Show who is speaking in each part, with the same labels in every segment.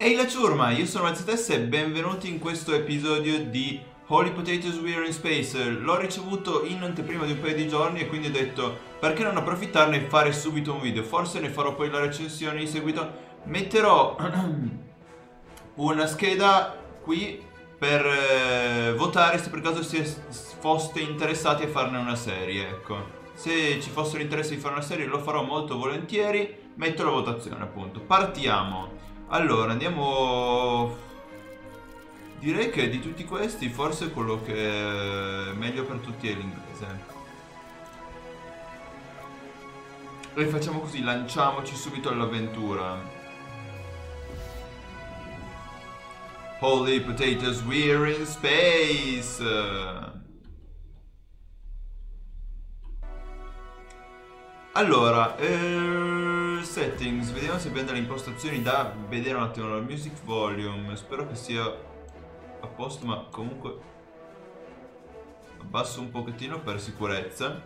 Speaker 1: Ehi la ciurma, io sono Alzatessa e benvenuti in questo episodio di Holy Potatoes We Are in Space. L'ho ricevuto in anteprima di un paio di giorni e quindi ho detto perché non approfittarne e fare subito un video. Forse ne farò poi la recensione in seguito. Metterò una scheda qui per votare se per caso foste interessati a farne una serie, ecco. Se ci fossero interessi di fare una serie lo farò molto volentieri. Metto la votazione appunto. Partiamo. Allora, andiamo. Direi che di tutti questi forse quello che è meglio per tutti è l'inglese. E facciamo così, lanciamoci subito all'avventura. Holy Potatoes, we're in space! Allora, settings, vediamo se abbiamo delle impostazioni da vedere un attimo. Il music volume, spero che sia a posto, ma comunque abbasso un pochettino per sicurezza.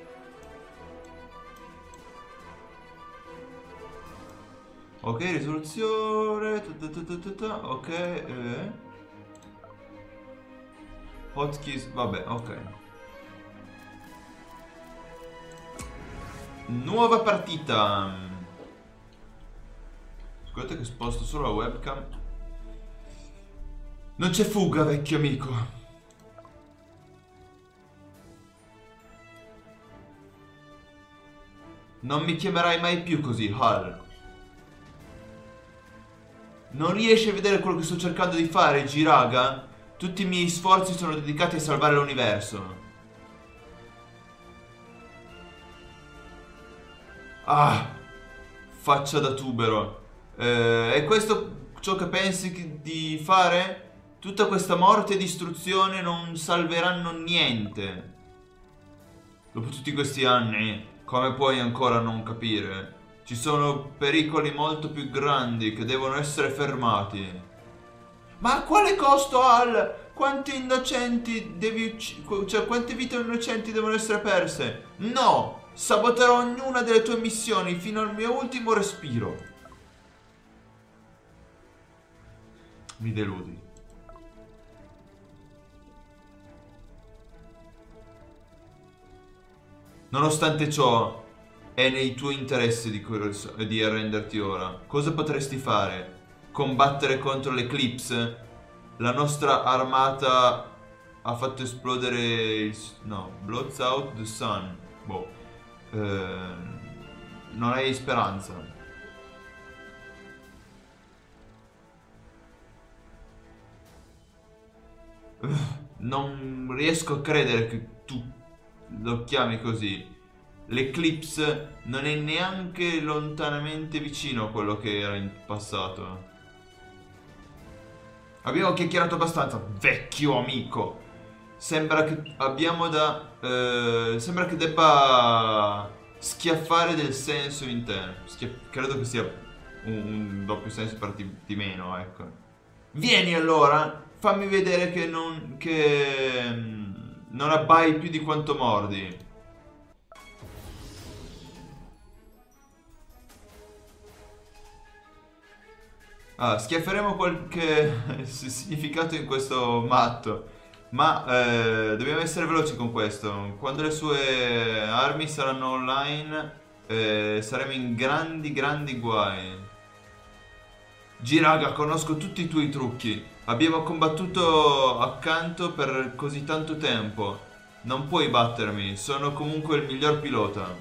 Speaker 1: Ok, risoluzione, ok, hotkeys, vabbè, ok. Nuova partita. Scusate che sposto solo la webcam. Non c'è fuga, vecchio amico. Non mi chiamerai mai più così, Hal. Non riesci a vedere quello che sto cercando di fare, Giraga? Tutti i miei sforzi sono dedicati a salvare l'universo. Ah, faccia da tubero. È questo ciò che pensi di fare? Tutta questa morte e distruzione non salveranno niente. Dopo tutti questi anni, come puoi ancora non capire? Ci sono pericoli molto più grandi che devono essere fermati. Ma a quale costo, Al? Quanti innocenti devi uccidere? Cioè, quante vite innocenti devono essere perse? No! Saboterò ognuna delle tue missioni fino al mio ultimo respiro. Mi deludi. Nonostante ciò, è nei tuoi interessi di arrenderti ora. Cosa potresti fare? Combattere contro l'Eclipse? La nostra armata ha fatto esplodere il... no, blots out the sun. Boh. Non hai speranza. Non riesco a credere che tu lo chiami così. L'Eclipse non è neanche lontanamente vicino a quello che era in passato. Abbiamo chiacchierato abbastanza, vecchio amico. Sembra che abbiamo da... sembra che debba schiaffare del senso in te. Credo che sia un doppio senso per di meno, ecco. Vieni allora, fammi vedere che non abbai più di quanto mordi. Ah, schiafferemo qualche significato in questo matto. Ma dobbiamo essere veloci con questo. Quando le sue armi saranno online, saremo in grandi guai. Giraga, conosco tutti i tuoi trucchi. Abbiamo combattuto accanto per così tanto tempo. Non puoi battermi, sono comunque il miglior pilota.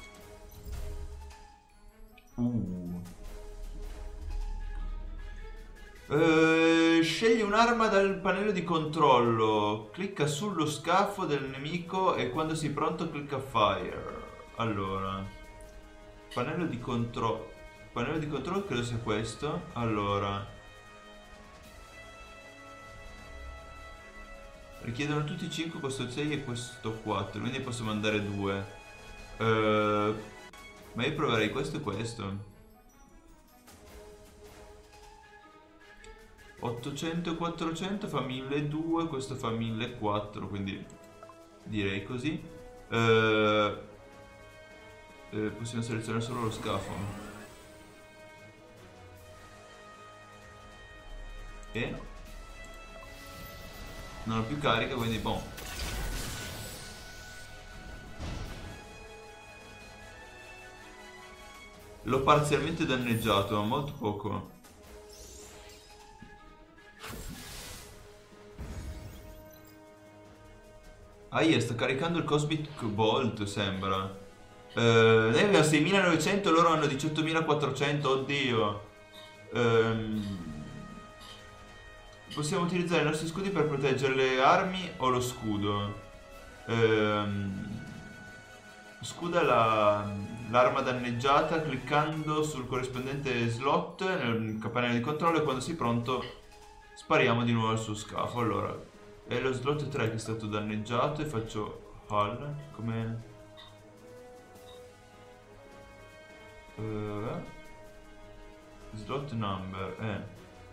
Speaker 1: Scegli un'arma dal pannello di controllo. Clicca sullo scafo del nemico e quando sei pronto clicca fire. Allora, pannello di controllo. Pannello di controllo credo sia questo. Allora, richiedono tutti 5, questo 6 e questo 4. Quindi posso mandare 2. Ma io proverei questo e questo. 800 e 400 fa 1200, questo fa 1400, quindi direi così. Possiamo selezionare solo lo scafo. E non ho più carica, quindi boh. L'ho parzialmente danneggiato, ma molto poco. Sta caricando il Cosmic Bolt, sembra. Noi abbiamo 6.900, loro hanno 18.400, oddio. Possiamo utilizzare i nostri scudi per proteggere le armi o lo scudo. Scuda l'arma danneggiata cliccando sul corrispondente slot nel campanello di controllo e quando sei pronto spariamo di nuovo al suo scafo. Allora, è lo slot 3 che è stato danneggiato e faccio hull come... slot number,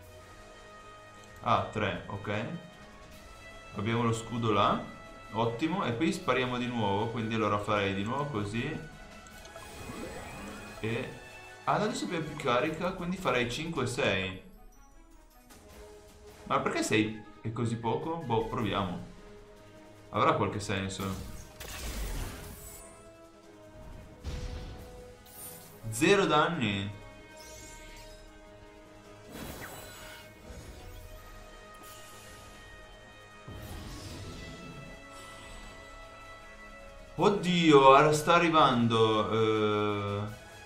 Speaker 1: Ah, 3, ok. Abbiamo lo scudo là. Ottimo. E poi spariamo di nuovo. Quindi allora farei di nuovo così. E... Ah, adesso abbiamo più carica. Quindi farei 5 e 6. Ma perché 6 è così poco? Boh, proviamo. Avrà qualche senso. 0 danni. Oddio, ora sta arrivando.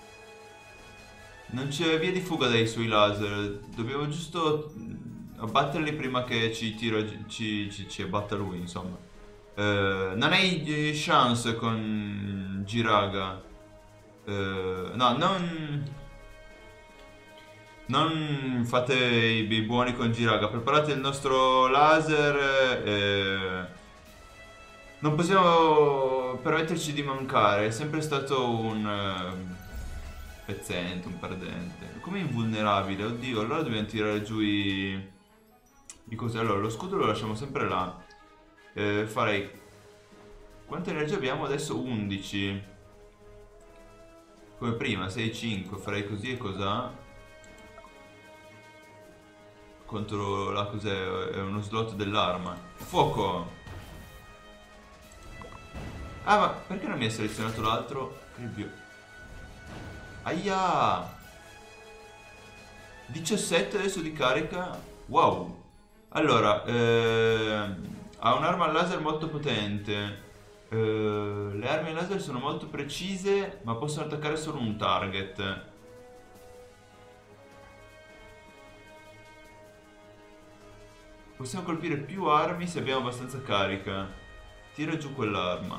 Speaker 1: Non c'è via di fuga dai suoi laser. Dobbiamo giusto abbatterli prima che ci abbatta lui, insomma. Non hai chance con Giraga. No, non fate i buoni con Giraga. Preparate il nostro laser. Non possiamo permetterci di mancare. È sempre stato un pezzente, un perdente. Come invulnerabile? Oddio, allora dobbiamo tirare giù i cosi. Allora, lo scudo lo lasciamo sempre là. Farei... Quanta energia abbiamo adesso? 11. Come prima, 6, 5. Farei così e cos'ha. Contro la cos'è? È uno slot dell'arma. Fuoco! Ah, ma perché non mi ha selezionato l'altro? Aia! 17 adesso di carica. Wow! Allora, ha un'arma laser molto potente. Le armi laser sono molto precise, ma possono attaccare solo un target. Possiamo colpire più armi se abbiamo abbastanza carica. Tira giù quell'arma.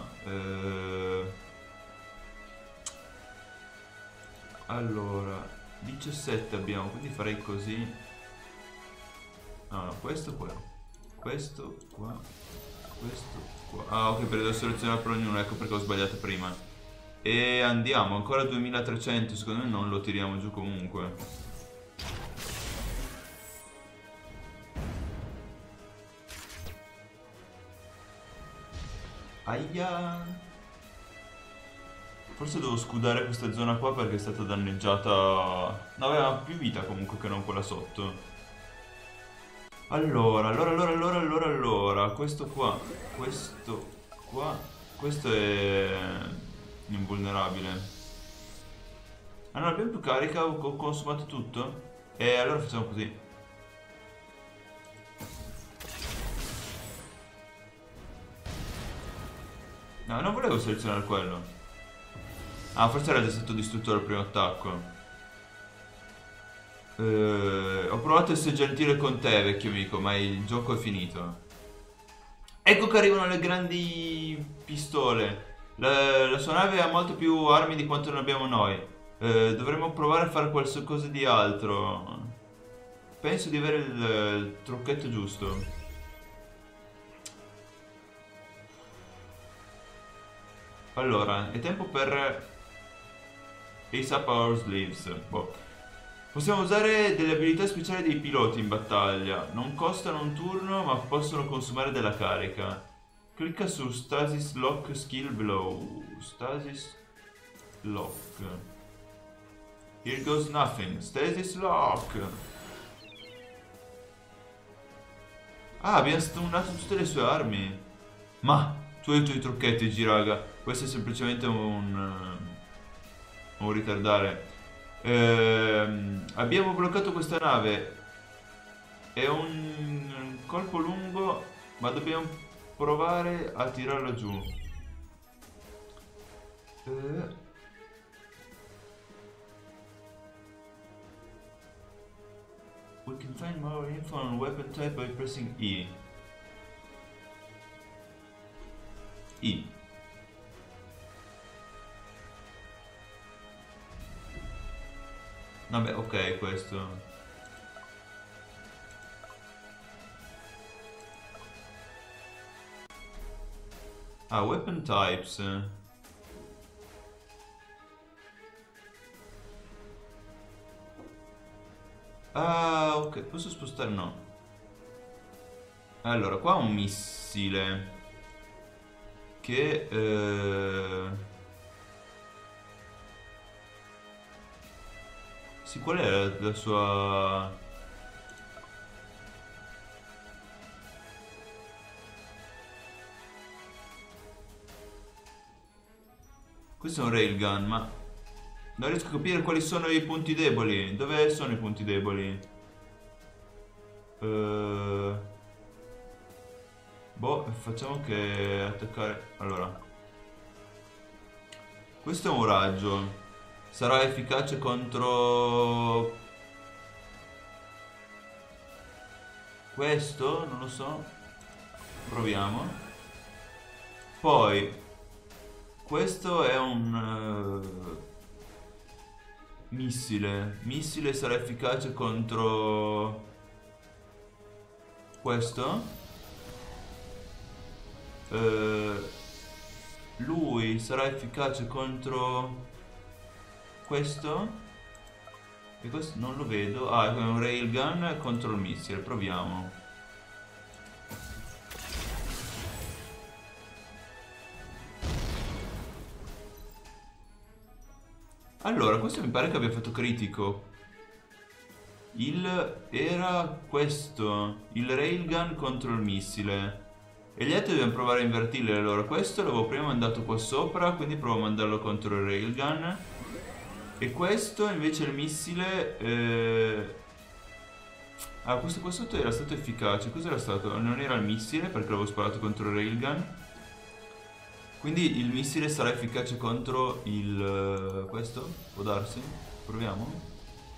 Speaker 1: Allora, 17 abbiamo, quindi farei così. No, questo qua. Questo qua. Questo qua. Ah, ok, perché devo selezionare per ognuno, ecco perché ho sbagliato prima. E andiamo, ancora 2300, secondo me non lo tiriamo giù comunque. Aia. Forse devo scudare questa zona qua perché è stata danneggiata. No, aveva più vita comunque che non quella sotto. Allora. Questo qua. Questo è invulnerabile. Ah, non abbiamo più carica, ho consumato tutto. E allora facciamo così. No, non volevo selezionare quello. Ah, forse era già stato distrutto dal primo attacco. Ho provato a essere gentile con te, vecchio amico, ma il gioco è finito. Ecco che arrivano le grandi pistole. La sua nave ha molto più armi di quanto ne abbiamo noi. Dovremmo provare a fare qualcosa di altro. Penso di avere il trucchetto giusto. Allora, è tempo per Ace Up Our Sleeves. Boh. Possiamo usare delle abilità speciali dei piloti in battaglia. Non costano un turno, ma possono consumare della carica. Clicca su Stasis Lock Skill below. Stasis Lock. Here goes nothing. Stasis Lock. Ah, abbiamo stunnato tutte le sue armi. Ma, tu e i tuoi trucchetti, Giraga. Questo è semplicemente un ritardare. Abbiamo bloccato questa nave. È un colpo lungo, ma dobbiamo provare a tirarlo giù. We can find more info on weapon type by pressing E. E. Vabbè, ok, questo. Ah, weapon types. Ah, ok, posso spostare? No. Allora, qua ho un missile che sì, qual è la sua... Questo è un railgun, ma non riesco a capire quali sono i punti deboli. Dove sono i punti deboli? Boh, facciamo che attaccare... Allora, questo è un raggio. Sarà efficace contro... questo? Non lo so. Proviamo. Poi, questo è un... missile. Missile sarà efficace contro... questo. Lui sarà efficace contro questo. E questo non lo vedo. Ah, è un railgun contro il missile. Proviamo. Allora, questo mi pare che abbia fatto critico. Era questo. Il railgun contro il missile. E gli altri dobbiamo provare a invertirli. Allora, questo l'avevo prima mandato qua sopra, quindi provo a mandarlo contro il railgun. E questo invece il missile... Ah, questo qua sotto era stato efficace. Cos'era stato? Non era il missile perché l'avevo sparato contro il railgun. Quindi il missile sarà efficace contro il... questo? Può darsi? Proviamo.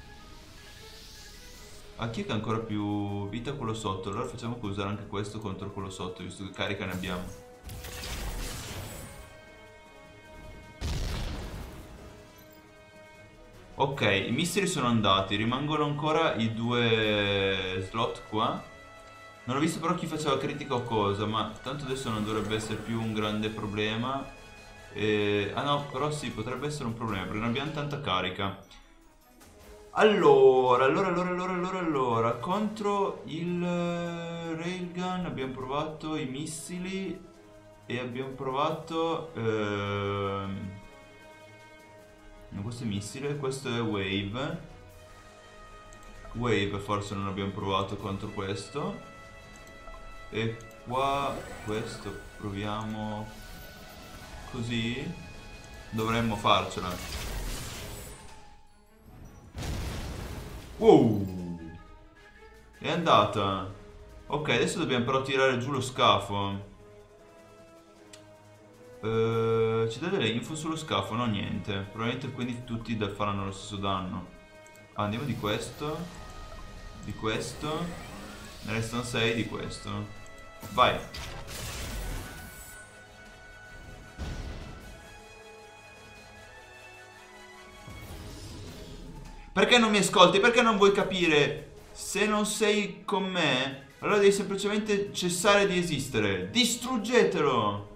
Speaker 1: A chi è che ha ancora più vita quello sotto? Allora facciamo che usare anche questo contro quello sotto, visto che carica ne abbiamo. Ok, i missili sono andati, rimangono ancora i due slot qua. Non ho visto però chi faceva critica o cosa, ma tanto adesso non dovrebbe essere più un grande problema. Ah no, però sì, potrebbe essere un problema, perché non abbiamo tanta carica. Allora, contro il railgun abbiamo provato i missili e abbiamo provato... no, questo è missile, questo è wave. Wave forse non abbiamo provato contro questo. E qua questo proviamo così. Dovremmo farcela. Wow! È andata. Ok, adesso dobbiamo però tirare giù lo scafo. Ci dà delle info sullo scafo? No, niente. Probabilmente quindi tutti faranno lo stesso danno. Ah, andiamo di questo. Di questo. Ne restano 6 di questo. Vai. Perché non mi ascolti? Perché non vuoi capire? Se non sei con me, allora devi semplicemente cessare di esistere. Distruggetelo!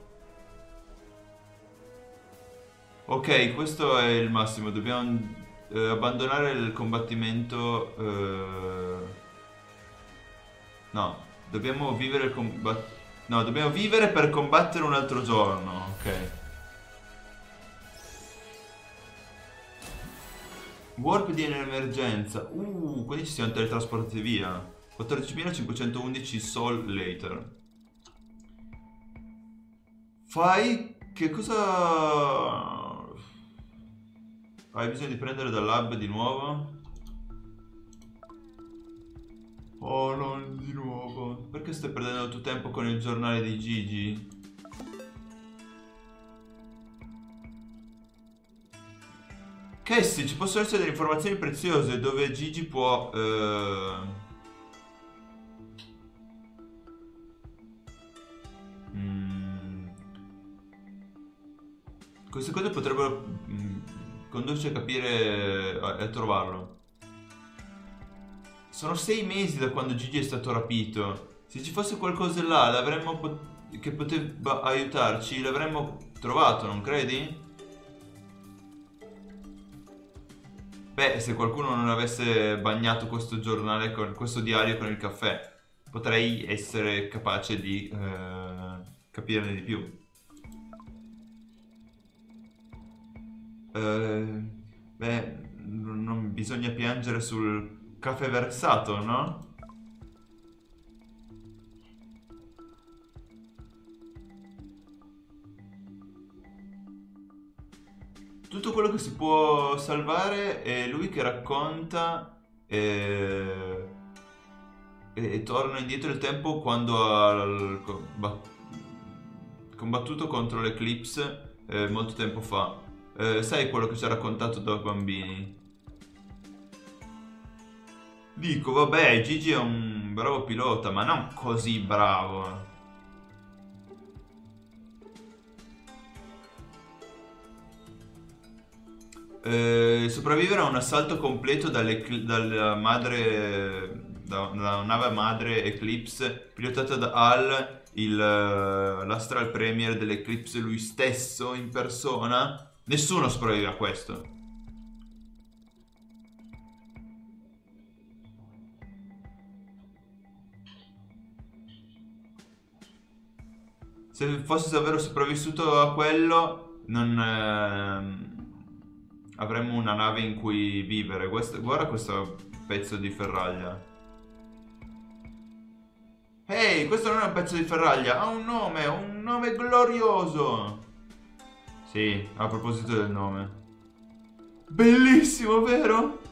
Speaker 1: Ok, questo è il massimo. Dobbiamo abbandonare il combattimento. No, dobbiamo vivere il combattimento. No, dobbiamo vivere per combattere un altro giorno. Ok. Warp di emergenza. Quindi ci siamo teletrasportati via. 14.511 soul later. Fai... Che cosa... Hai bisogno di prendere dall'hub di nuovo? Oh, non di nuovo. Perché stai perdendo il tuo tempo con il giornale di Gigi? Cassie, ci possono essere delle informazioni preziose dove Gigi può... Queste cose potrebbero condurci a capire... a trovarlo. Sono 6 mesi da quando Gigi è stato rapito. Se ci fosse qualcosa là che poteva aiutarci, l'avremmo trovato, non credi? Beh, se qualcuno non avesse bagnato questo giornale, questo diario con il caffè, potrei essere capace di capirne di più. Beh, non bisogna piangere sul caffè versato, no? Tutto quello che si può salvare è lui che racconta e torna indietro il tempo quando ha combattuto contro l'Eclipse molto tempo fa. Sai quello che ci ha raccontato da bambini? Dico, vabbè, Gigi è un bravo pilota, ma non così bravo. Sopravvivere a un assalto completo dalla nave madre Eclipse pilotata da Hal, l'Astral Premier dell'Eclipse, lui stesso in persona. Nessuno sopravvive a questo. Se fossi davvero sopravvissuto a quello, non avremmo una nave in cui vivere. Guarda questo pezzo di ferraglia. Ehi, questo non è un pezzo di ferraglia, ha un nome glorioso. Sì, a proposito del nome. Bellissimo, vero?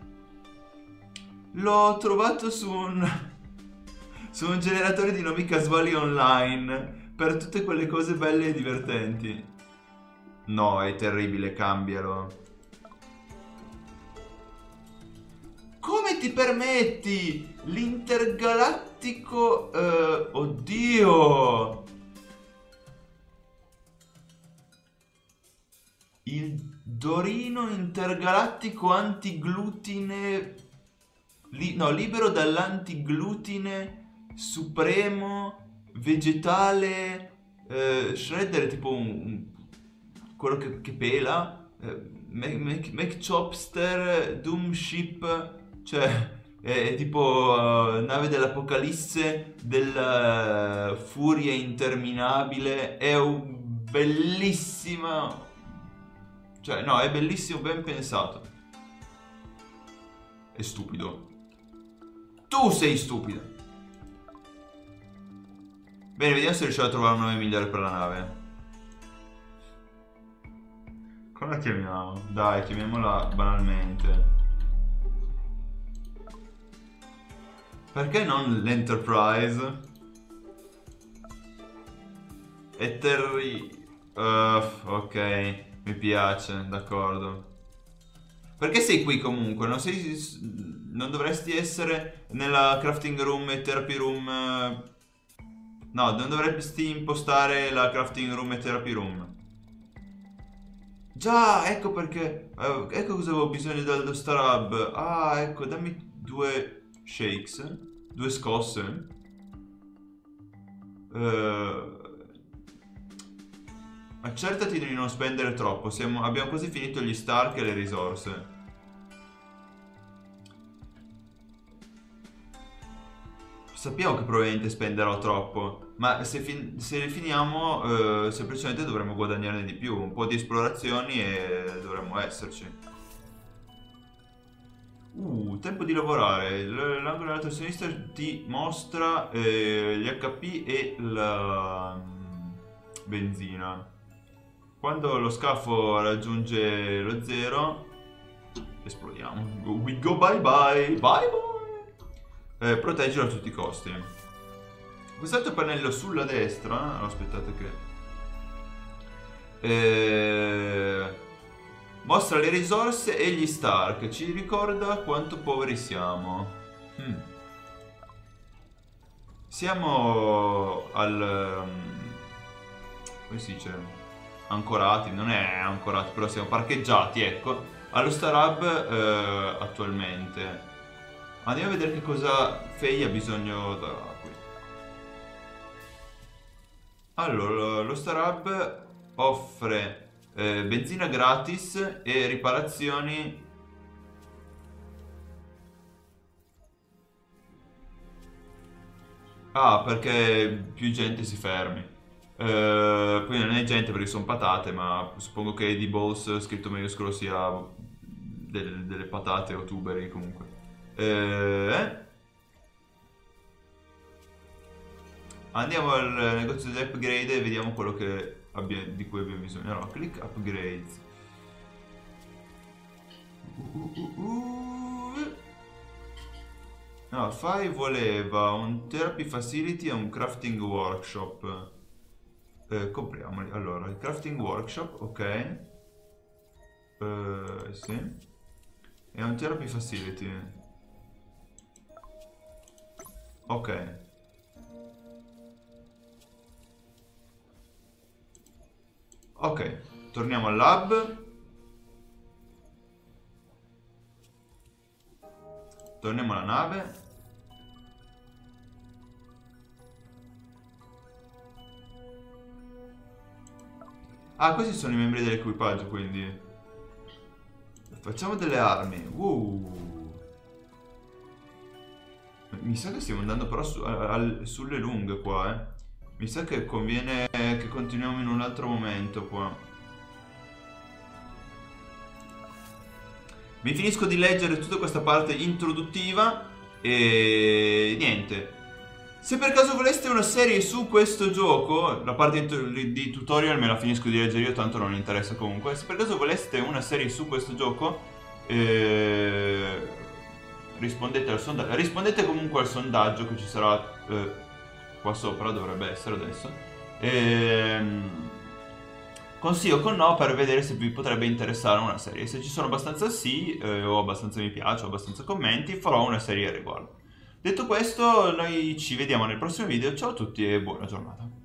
Speaker 1: L'ho trovato su un generatore di nomi casuali online per tutte quelle cose belle e divertenti. No, è terribile, cambialo. Come ti permetti? L'intergalattico... oddio! Il Dorino intergalattico antiglutine... no, libero dall'antiglutine supremo vegetale... Shredder è tipo quello che pela... McChopster Doomship... Cioè, è tipo nave dell'apocalisse, della furia interminabile. È un bellissima... Cioè, no, è bellissimo, ben pensato. È stupido. Tu sei stupido. Bene, vediamo se riusciamo a trovare un nome migliore per la nave. Come la chiamiamo? Dai, chiamiamola banalmente. Perché non l'Enterprise? Ok, mi piace, d'accordo. Perché sei qui comunque? Non dovresti essere nella crafting room e therapy room? No, non dovresti impostare la crafting room e therapy room. Già, ecco perché. Ecco cosa avevo bisogno dello Star Hub. Ah, ecco, dammi 2 shakes, 2 scosse. Accertati di non spendere troppo. Abbiamo quasi finito gli Stark e le risorse. Sappiamo che probabilmente spenderò troppo, ma se le finiamo semplicemente dovremo guadagnarne di più. Un po' di esplorazioni e dovremmo esserci. Tempo di lavorare. L'angolo dell'alto a sinistra ti mostra gli HP e la benzina. Quando lo scafo raggiunge lo 0, esplodiamo. We go bye bye. Bye bye. Proteggilo a tutti i costi. Quest'altro pannello sulla destra. Aspettate che... mostra le risorse e gli Stark. Ci ricorda quanto poveri siamo. Siamo al... come si dice? Ancorati, non è ancorati, però siamo parcheggiati, ecco, allo Star Hub attualmente. Andiamo a vedere che cosa Faye ha bisogno da qui. Allora, lo Star Hub offre benzina gratis e riparazioni. Ah, perché più gente si fermi. Quindi non è gente perché sono patate, ma suppongo che Eddie Balls scritto maiuscolo sia delle patate o tuberi comunque. Andiamo al negozio di upgrade e vediamo quello che di cui abbiamo bisogno. Allora, click upgrades. No, Fai voleva un therapy facility e un crafting workshop. Compriamoli. Allora, il crafting workshop, ok. Sì. E un therapy facility. Ok. Ok, torniamo al lab. Torniamo alla nave. Ah, questi sono i membri dell'equipaggio, quindi facciamo delle armi. Mi sa che stiamo andando però sulle lunghe qua, Mi sa che conviene che continuiamo in un altro momento qua. Mi finisco di leggere tutta questa parte introduttiva e niente. Se per caso voleste una serie su questo gioco, la parte di tutorial me la finisco di leggere io, tanto non mi interessa comunque. Se per caso voleste una serie su questo gioco, rispondete al sondaggio. Rispondete comunque al sondaggio che ci sarà qua sopra, dovrebbe essere adesso. Con sì o con no per vedere se vi potrebbe interessare una serie. Se ci sono abbastanza sì, o abbastanza mi piace, o abbastanza commenti, farò una serie a riguardo. Detto questo, noi ci vediamo nel prossimo video. Ciao a tutti e buona giornata.